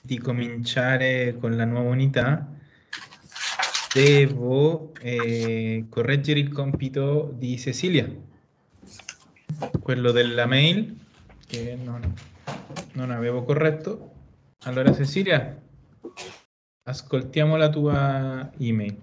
di cominciare con la nuova unità, devo correggere il compito di Cecilia, quello della mail, che non avevo corretto. Allora, Cecilia, ascoltiamo la tua email.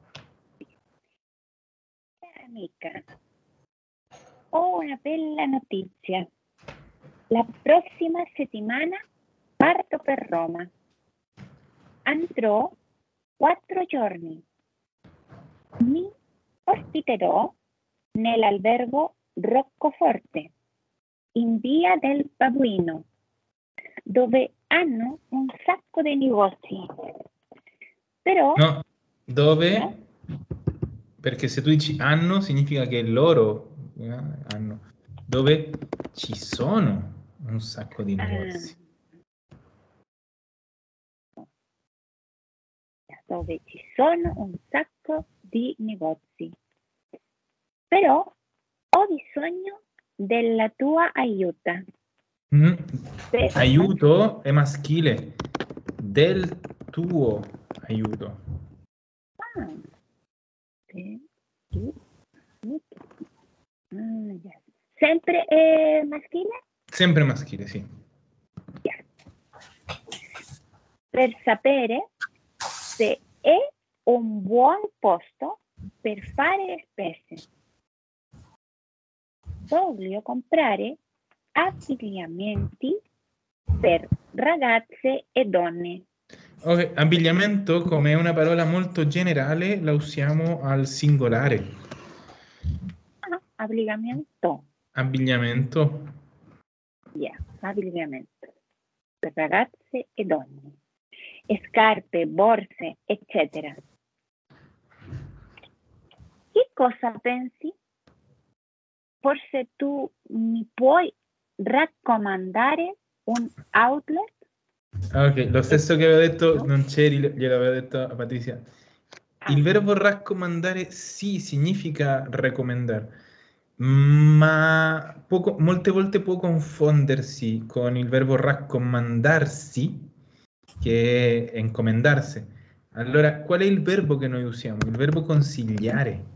Amica, ho una bella notizia. La prossima settimana parto per Roma. Andrò 4 giorni. Mi ospiterò nell'albergo Roccoforte, in via del Babuino, dove hanno un sacco di negozi. Però... No, dove? No? Perché se tu dici hanno, significa che loro hanno. Dove ci sono un sacco di negozi. Dove ci sono un sacco di negozi. Però ho bisogno della tua aiuto. Aiuto è maschile. Del tuo aiuto. Yes. Sempre è maschile? Sempre maschile, sì. Yes. Per sapere se è un buon posto per fare spese. Voglio comprare abbigliamenti per ragazze e donne. Okay. Abbigliamento, come è una parola molto generale, la usiamo al singolare. Abbigliamento. Abbigliamento. Yeah, abbigliamento per ragazze e donne. Scarpe, borse, eccetera. Che cosa pensi? Forse tu mi puoi raccomandare un outlet? Ok, lo stesso che avevo detto, non c'eri, glielo avevo detto a Patrizia. Il verbo raccomandare sì significa raccomandare, ma molte volte può confondersi con il verbo raccomandarsi, che è encomendarsi. Allora, qual è il verbo che noi usiamo? Il verbo consigliare.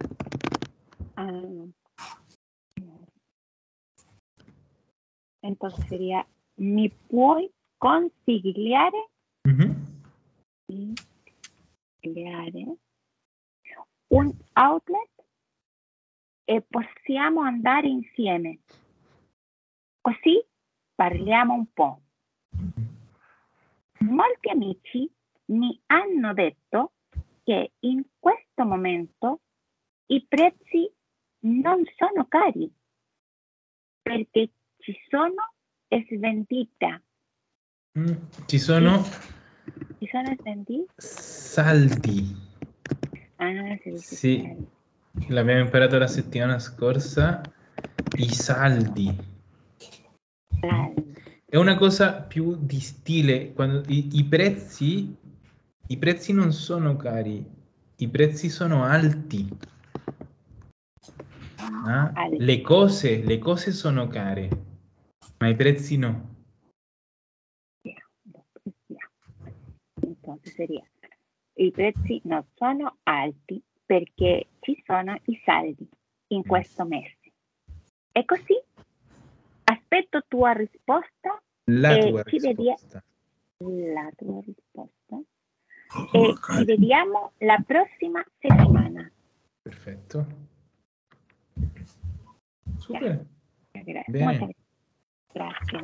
Entonces sería, ¿me puoi consigliare? Un outlet e possiamo andare insieme. Così parliamo un po'. Molti amici mi hanno detto che in questo momento i prezzi non sono cari perché ci sono svendita. Ci sono svendite? saldi. Sì, l'abbiamo imparato la settimana scorsa. I saldi. È una cosa più di stile. Quando i prezzi non sono cari, i prezzi sono alti. Le cose sono care, ma i prezzi no. Entonces sería, i prezzi non sono alti perché ci sono i saldi in questo mese. E così aspetto tua risposta. La tua risposta. La tua risposta. E ci vediamo la prossima settimana. Perfetto. Super. Grazie. Bene. Grazie.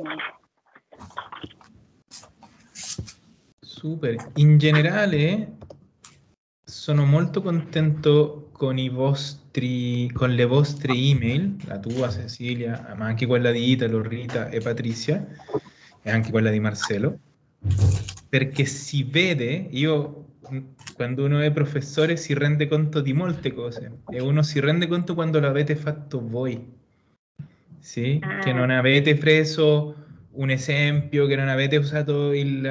Super. In generale sono molto contento con con le vostre email, la tua Cecilia, ma anche quella di Italo, Rita e Patrizia, e anche quella di Marcelo, perché si vede, quando uno è professore si rende conto di molte cose, e uno si rende conto quando l'avete fatto voi, sì? Che non avete preso un esempio, che non avete usato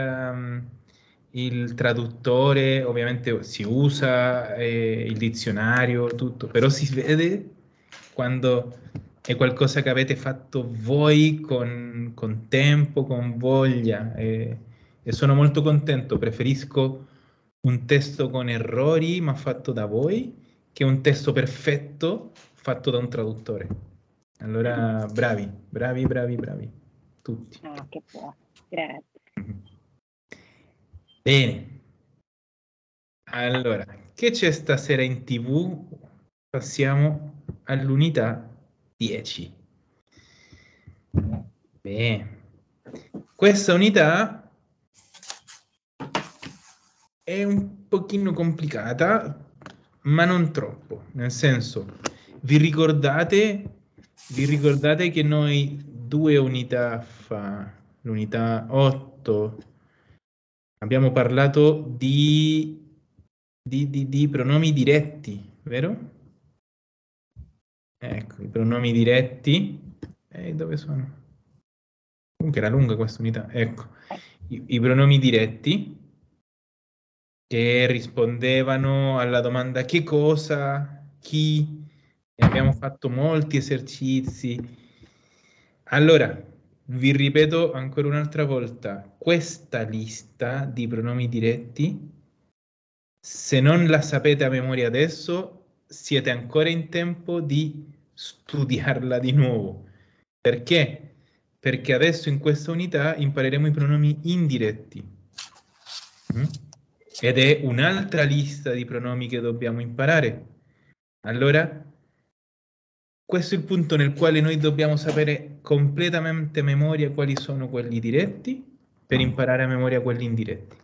il traduttore, ovviamente si usa il dizionario, tutto, però si vede quando è qualcosa che avete fatto voi con tempo, con voglia. e sono molto contento. Preferisco un testo con errori ma fatto da voi che un testo perfetto fatto da un traduttore. Allora, bravi, bravi, bravi, bravi, tutti. Ah, che buono, grazie. Bene. Allora, che c'è stasera in TV? Passiamo all'unità 10. Bene. Questa unità è un pochino complicata, ma non troppo. Nel senso, vi ricordate che noi 2 unità fa, l'unità 8, abbiamo parlato di pronomi diretti, vero? Ecco, i pronomi diretti. Dove sono? Comunque era lunga questa unità. Ecco, i pronomi diretti che rispondevano alla domanda che cosa, chi, e abbiamo fatto molti esercizi. Allora, vi ripeto ancora un'altra volta, questa lista di pronomi diretti, se non la sapete a memoria adesso, siete ancora in tempo di studiarla di nuovo. Perché? Perché adesso in questa unità impareremo i pronomi indiretti. Ed è un'altra lista di pronomi che dobbiamo imparare. Allora, questo è il punto nel quale noi dobbiamo sapere completamente a memoria quali sono quelli diretti per imparare a memoria quelli indiretti.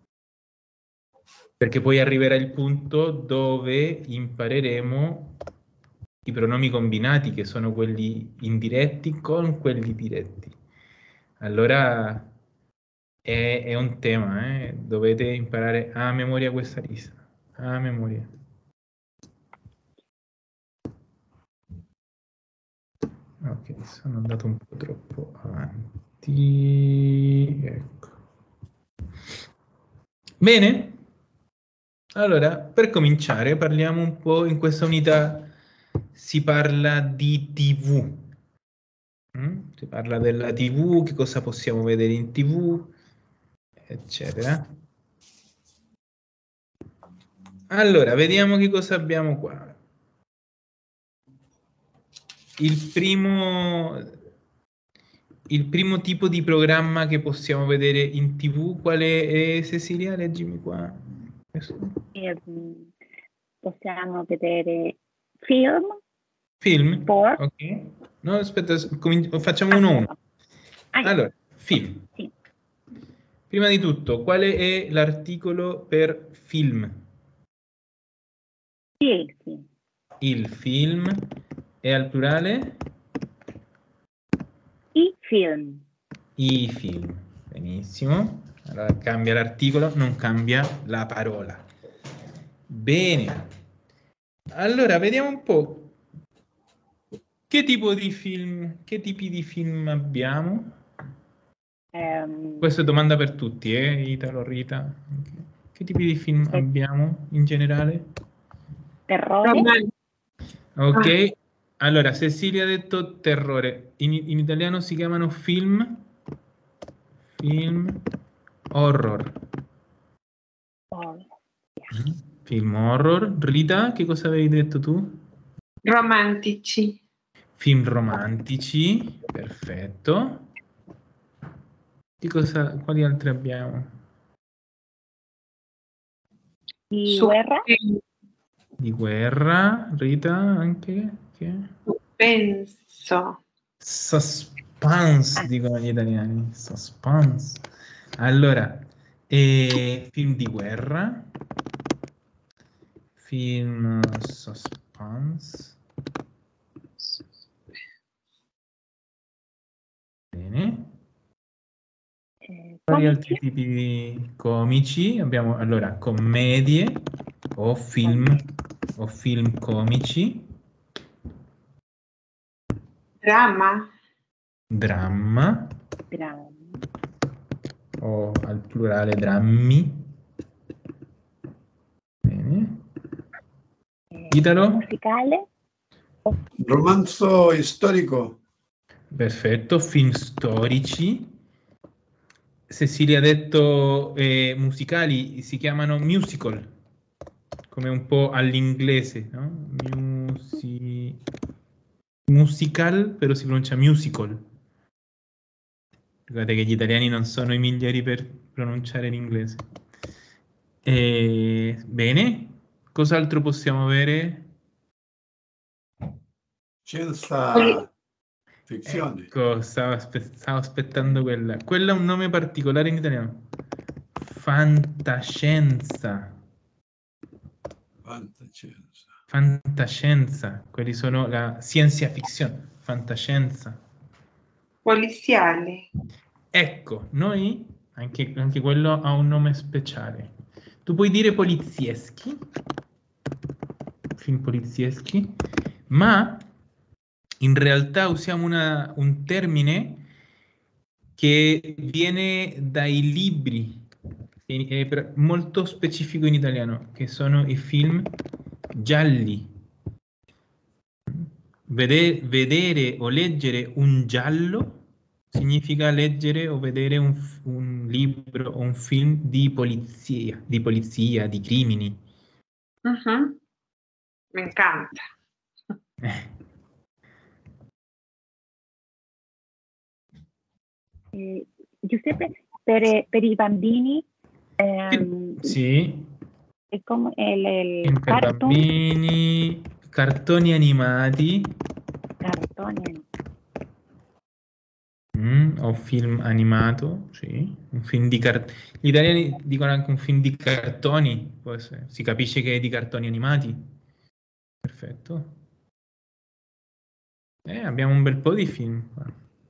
Perché poi arriverà il punto dove impareremo i pronomi combinati, che sono quelli indiretti con quelli diretti. Allora è un tema, dovete imparare a memoria questa lista, a memoria. Ok, sono andato un po' troppo avanti. Ecco. Bene, allora per cominciare parliamo un po', in questa unità si parla di TV. Si parla della TV, che cosa possiamo vedere in TV, eccetera. Allora, vediamo che cosa abbiamo qua. Il primo tipo di programma che possiamo vedere in TV, quale è, Cecilia? Leggimi qua. Possiamo vedere film. Film? Sport. Ok. No, aspetta, facciamo uno a uno. Allora, film. Sì. Prima di tutto, quale è l'articolo per film? Sì. Il film è al plurale? I film. I film. Benissimo. Allora cambia l'articolo, non cambia la parola. Bene. Allora, vediamo un po'. Che tipo di film, che tipi di film abbiamo? Questa è domanda per tutti, Italo, Rita. Che tipi di film abbiamo in generale? Terrore. Ok, allora Cecilia ha detto terrore. In italiano si chiamano film horror. Film horror. Rita, che cosa avevi detto tu? Romantici. Film romantici, perfetto. Quali altri abbiamo? Di guerra. Di guerra, Rita anche? Penso. Suspense, dicono gli italiani. Suspense. Allora, film di guerra. Film suspense. Bene. Quali altri tipi di comici? Abbiamo allora commedie o film comici. Dramma. Dramma. O al plurale drammi. Bene. Italo? Musicale. Romanzo storico. Perfetto, film storici. Cecilia ha detto musicali, si chiamano musical, come un po' all'inglese, no? Musical, però si pronuncia musical. Guardate che gli italiani non sono i migliori per pronunciare l'inglese. Bene, cos'altro possiamo avere? Scienza ficzione. Ecco, stavo aspettando quella. Quella è un nome particolare in italiano. Fantascienza. Fantascienza. Fantascienza. Quelli sono la scienza fiction. Fantascienza. Poliziale. Ecco, noi, anche quello ha un nome speciale. Tu puoi dire polizieschi, film polizieschi, ma in realtà usiamo un termine che viene dai libri, è molto specifico in italiano, che sono i film gialli. Vedere o leggere un giallo significa leggere o vedere un libro o un film di polizia, di crimini. Mhm. Me encanta. Giuseppe, per i bambini Sì, è come il film per cartoon, bambini, cartoni animati, cartone. o film animato, sì, un film gli italiani dicono anche un film di cartoni, può essere. Si capisce che è di cartoni animati. Perfetto. Abbiamo un bel po' di film qua.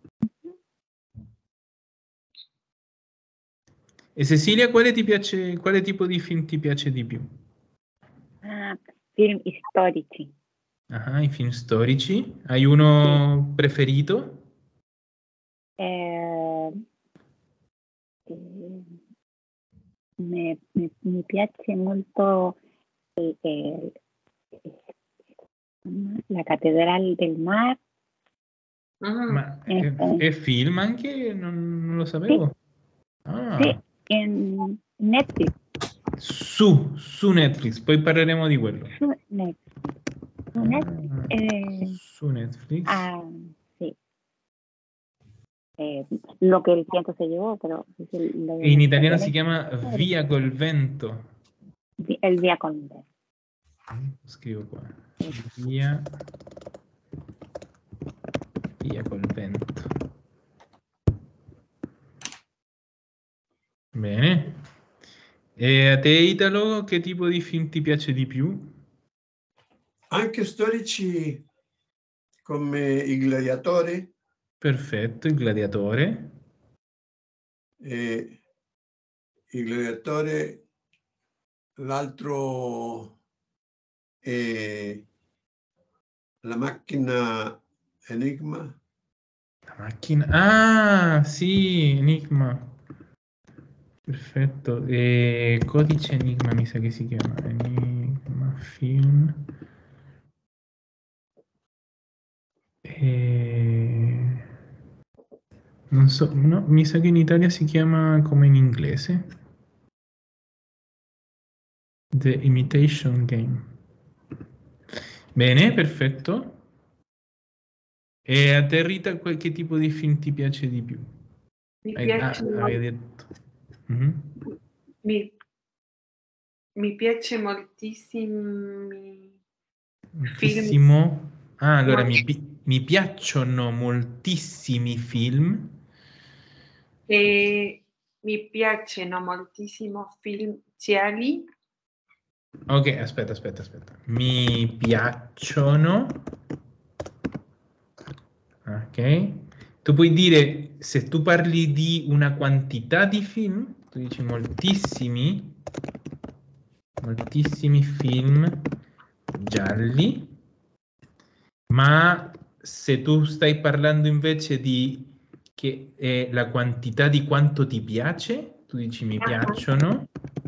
E Cecilia, quale tipo di film ti piace di più? Film storici. Ah, i film storici. Hai uno preferito? Eh, mi piace molto la Catedral del Mar. Mm. Ma è film anche? Non lo Sì, sapevo. Ah, sì, in Netflix. su Netflix, poi parleremo di quello. Su Netflix. Su Netflix. Su Netflix. Sí. Lo que el viento se llevó, pero E in italiano si chiama Via col vento. el día con vento. Scrivo qua. Via col vento. Bene. E a te, Italo, che tipo di film ti piace di più? Anche storici come Il Gladiatore. Perfetto, Il Gladiatore. Il Gladiatore, l'altro è La macchina Enigma. La macchina. Ah, sì, Enigma. Perfetto. Codice Enigma mi sa che si chiama. Enigma film. Non so, no, mi sa che in Italia si chiama come in inglese. The Imitation Game. Bene, perfetto. E a te, Rita, che tipo di film ti piace di più? Mi piace, Avevi detto. Mhm. mi piace moltissimi film. Moltissimo. Allora, Mol- mi piacciono moltissimi film. E mi piacciono moltissimo film gialli. Ok, aspetta. Mi piacciono. Ok. Tu puoi dire, se tu parli di una quantità di film, tu dici moltissimi film gialli, ma se tu stai parlando invece di che è la quantità di quanto ti piace, tu dici mi piacciono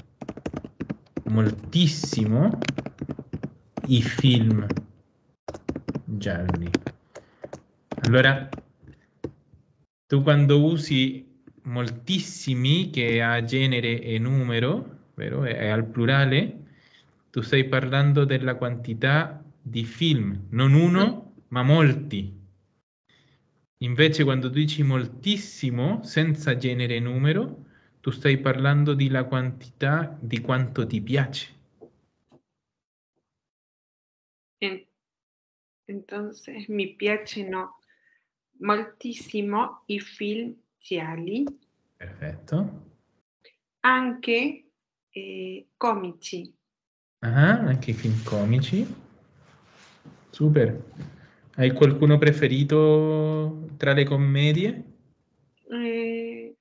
moltissimo i film gialli. Allora, tu quando usi moltissimi, che ha genere e numero, vero? È al plurale. Tu stai parlando della quantità di film, non uno, ma molti. Invece quando tu dici moltissimo, senza genere e numero, tu stai parlando della quantità di quanto ti piace. Entonces mi piacciono moltissimo i film gialli, Perfetto. anche comici. Ah, anche i film comici. Super. Hai qualcuno preferito tra le commedie? Eh,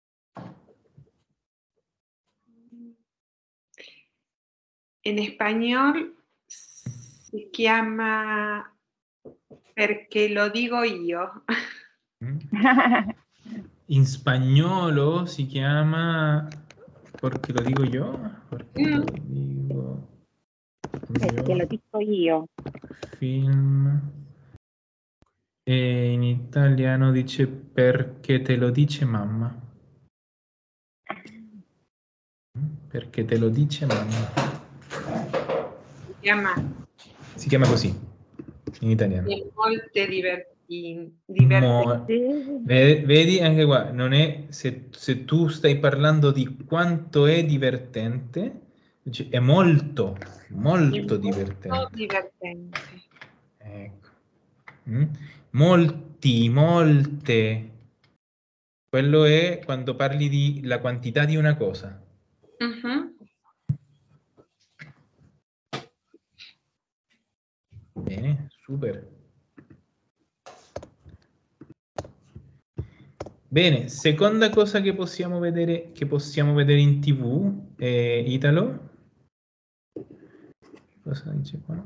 en español se chiama Perché lo digo io. Mm. In spagnolo si chiama, perché lo dico io? Perché lo dico Perché lo dico io. film. E in italiano dice perché te lo dice mamma. Perché te lo dice mamma. Si chiama così in italiano. Molte Mo- Sì. Vedi anche qua, non è se tu stai parlando di quanto è divertente, dici, è molto, molto divertente. divertente. Ecco. Mm? Molti, molte. Quello è quando parli di la quantità di una cosa. Mhm. Bene, super. Bene, seconda cosa che possiamo vedere in TV, Italo. Cosa dice qua?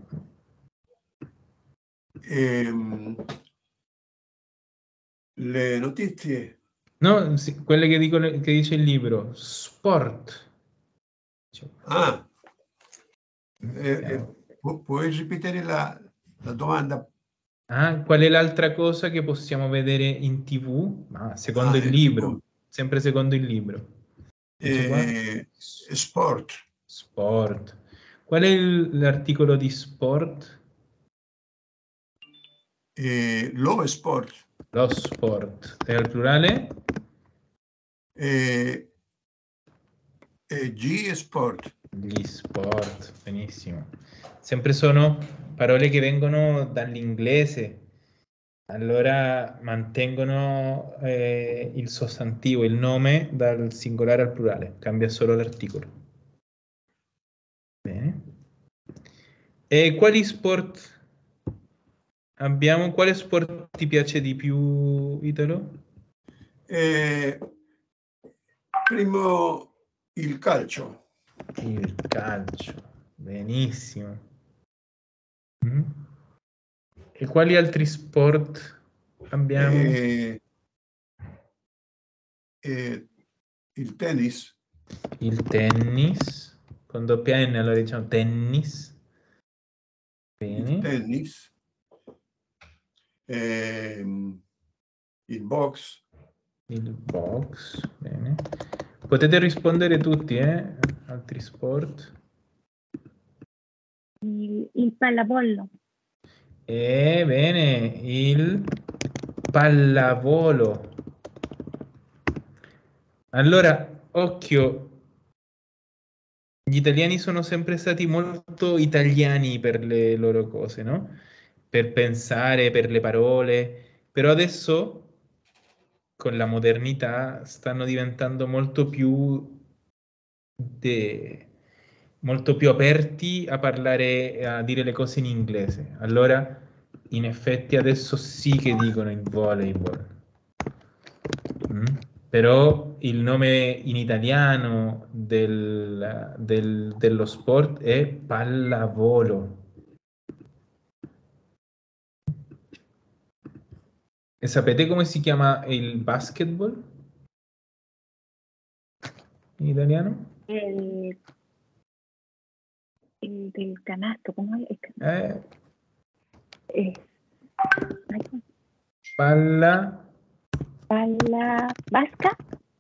Le notizie. No, sì, quelle che che dice il libro. Sport. Ah, Siamo- puoi ripetere la domanda? Ah, qual è l'altra cosa che possiamo vedere in TV? Ma secondo il In libro, TV. sempre secondo il libro. Dice qua? Sport. Sport. Qual è l'articolo di sport? Lo sport. Lo sport. È al plurale? G sport. Gli sport, benissimo. Sempre sono parole che vengono dall'inglese, allora mantengono il sostantivo, il nome dal singolare al plurale, cambia solo l'articolo. Bene. E quali sport abbiamo? Quale sport ti piace di più, Italo? Primo il calcio. Il calcio, benissimo. Mm. E quali altri sport abbiamo? Il tennis. Il tennis, con doppia N, allora diciamo tennis. Il Bene. tennis. Il box. Il box, bene. Potete rispondere tutti, altri sport. Il pallavolo. Bene, il pallavolo. Allora, occhio, gli italiani sono sempre stati molto italiani per le loro cose, no? Per pensare, per le parole, però adesso con la modernità stanno diventando molto più aperti a parlare, a dire le cose in inglese. Allora, in effetti adesso sì che dicono il volleyball. Mm? Però il nome in italiano dello sport è pallavolo. E sapete come si chiama il basketball in italiano? Il del canasto, ¿cómo es? Eh, Ay, palla palla vasca.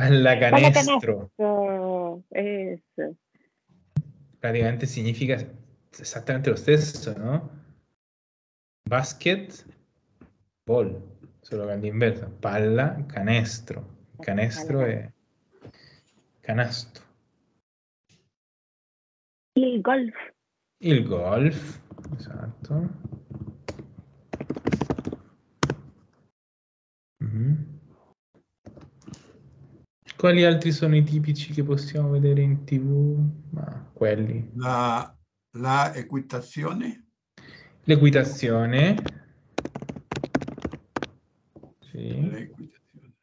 Pallacanestro. Pallacanestro. Eso. Praticamente significa esattamente lo stesso, no? Basket, ball, solo che all'inverso. Palla, canestro. Canestro è canasto. Il golf. Il golf, esatto. Mhm. Quali altri sono i tipici che possiamo vedere in TV? Ma quelli. La equitazione. L'equitazione. Sì. L'equitazione.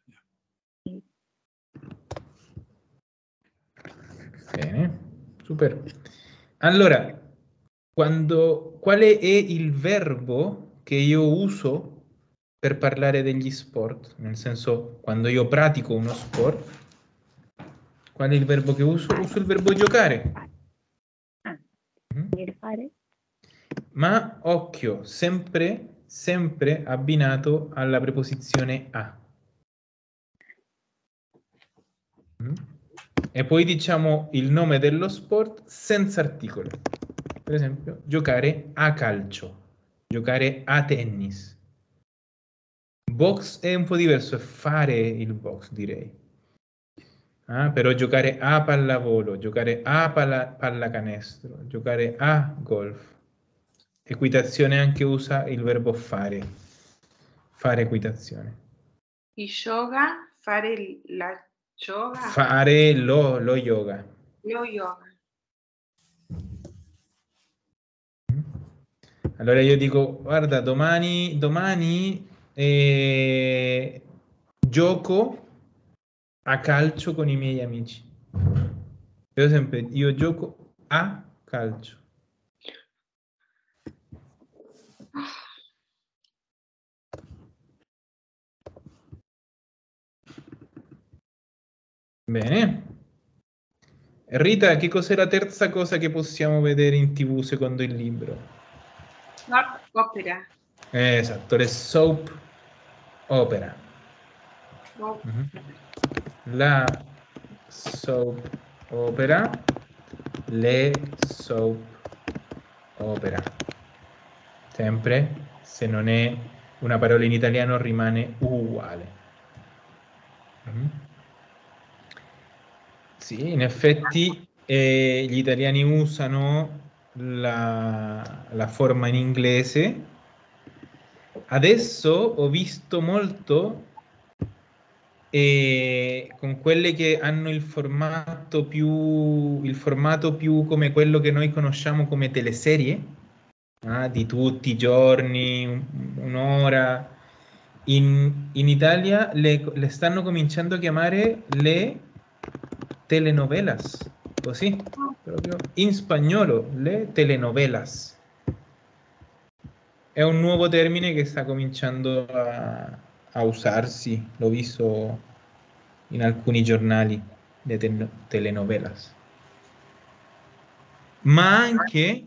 Bene, super. Allora, qual è il verbo che io uso per parlare degli sport? Nel senso, quando io pratico uno sport, qual è il verbo che uso? Uso il verbo giocare. Ah, Mhm. devi fare? Ma occhio, sempre abbinato alla preposizione a. Mm. E poi diciamo il nome dello sport senza articolo. Per esempio, giocare a calcio, giocare a tennis. Box è un po' diverso, è fare il box, direi. Però giocare a pallavolo, giocare a pallacanestro, giocare a golf. Equitazione anche usa il verbo fare. Fare equitazione. Yoga, fare la yoga. Fare lo yoga. Lo yoga. Allora io dico, guarda, domani gioco a calcio con i miei amici. Per esempio, io gioco a calcio. Bene. Rita, che cos'è la terza cosa che possiamo vedere in TV secondo il libro? Soap opera. Esatto, le soap opera. Soap La soap opera, le soap opera. Sempre, se non è una parola in italiano, rimane uguale. Sì, in effetti gli italiani usano la forma in inglese. Adesso ho visto molto con quelle che hanno il formato più come quello che noi conosciamo come teleserie, di tutti i giorni, un'ora. In Italia le stanno cominciando a chiamare le telenovelas, così, proprio in spagnolo, le telenovelas. È un nuovo termine che sta cominciando a usarsi, l'ho visto in alcuni giornali, le telenovelas. Ma anche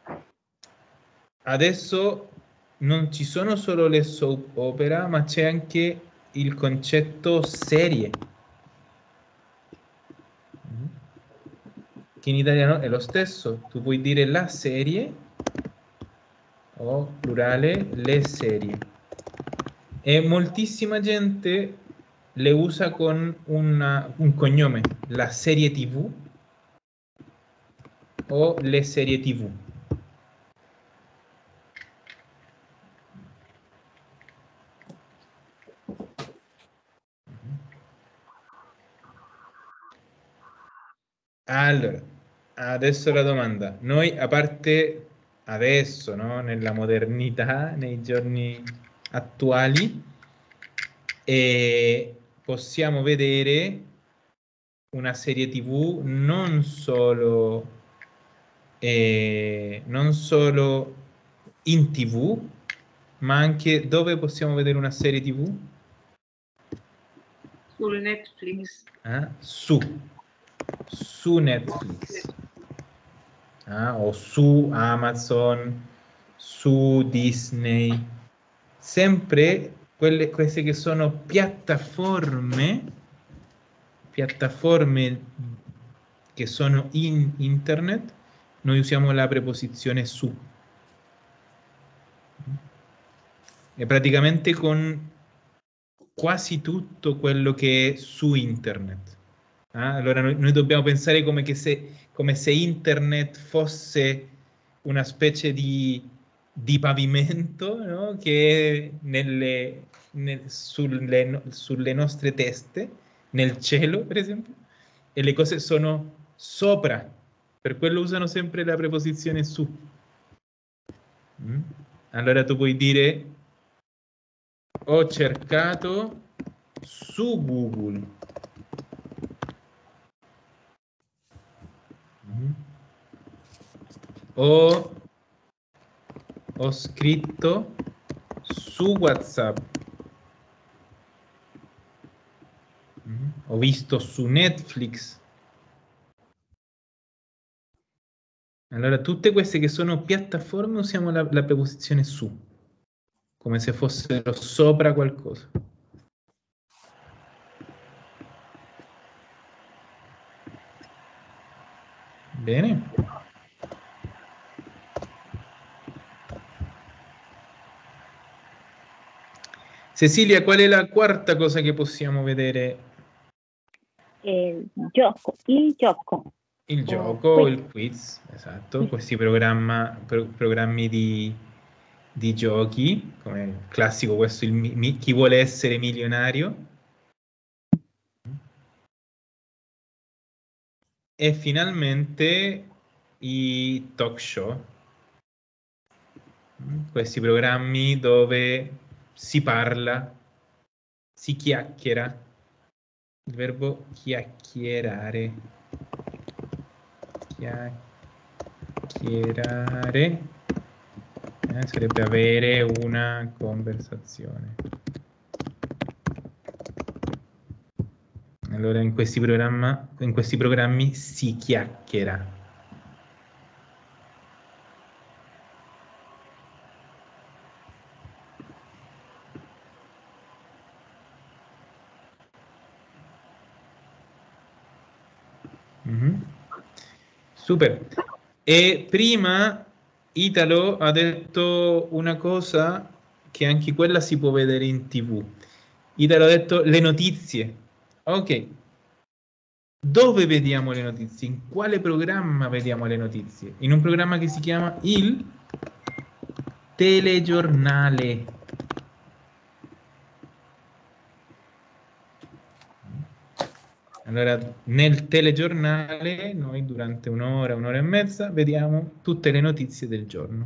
adesso non ci sono solo le soap opera, ma c'è anche il concetto serie, che in italiano è lo stesso. Tu puoi dire la serie o plurale le serie. E moltissima gente le usa con un cognome, la serie TV o le serie TV. Allora, adesso la domanda. Noi, a parte adesso, no, nella modernità, nei giorni attuali, possiamo vedere una serie TV non solo in TV, ma anche dove possiamo vedere una serie TV? sul Netflix. Su Netflix. O su Amazon, su Disney. Sempre queste che sono piattaforme piattaforme che sono in internet, noi usiamo la preposizione su. E praticamente con quasi tutto quello che è su internet. Allora noi dobbiamo pensare come se internet fosse una specie di pavimento, no? Che sulle nostre teste, nel cielo, per esempio, e le cose sono sopra. Per quello usano sempre la preposizione su. Allora tu puoi dire: ho cercato su Google. Ho scritto su WhatsApp. Ho visto su Netflix. Allora, tutte queste che sono piattaforme usiamo la preposizione su, come se fossero sopra qualcosa. Bene. Cecilia, qual è la quarta cosa che possiamo vedere? Il gioco. Il gioco. Il gioco, il quiz, esatto, questi programmi di giochi, come il classico, questo chi vuole essere milionario. E finalmente i talk show, questi programmi dove si parla, si chiacchiera, il verbo chiacchierare, sarebbe avere una conversazione. Allora in questi programmi si chiacchiera. Super. E prima Italo ha detto una cosa che anche quella si può vedere in TV. Italo ha detto le notizie. Ok. Dove vediamo le notizie? In quale programma vediamo le notizie? In un programma che si chiama il telegiornale. Allora, nel telegiornale noi durante un'ora e mezza vediamo tutte le notizie del giorno.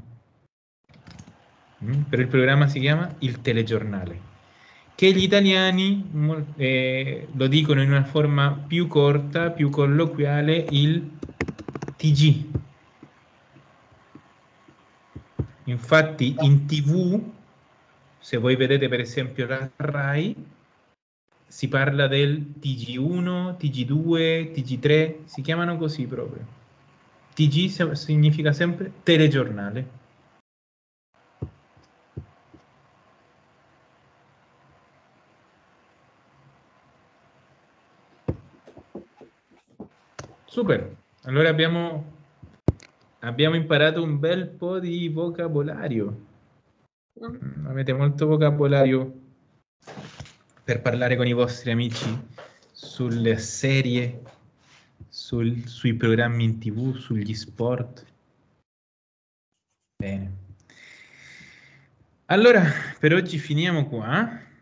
Però il programma si chiama il telegiornale, che gli italiani lo dicono in una forma più corta, più colloquiale, il TG. Infatti in TV, se voi vedete per esempio la Rai, si parla del TG1, TG2, TG3, si chiamano così proprio. TG significa sempre telegiornale. Super, allora abbiamo imparato un bel po' di vocabolario. Avete molto vocabolario per parlare con i vostri amici sulle serie, sui programmi in TV, sugli sport. Bene. Allora, per oggi finiamo qua.